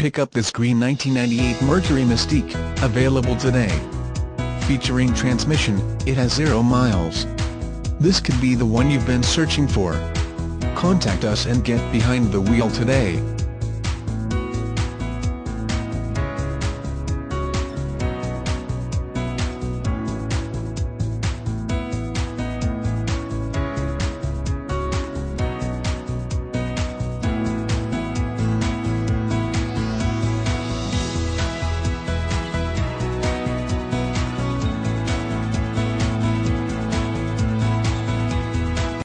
Pick up this green 1998 Mercury Mystique, available today. Featuring transmission, it has 0 miles. This could be the one you've been searching for. Contact us and get behind the wheel today.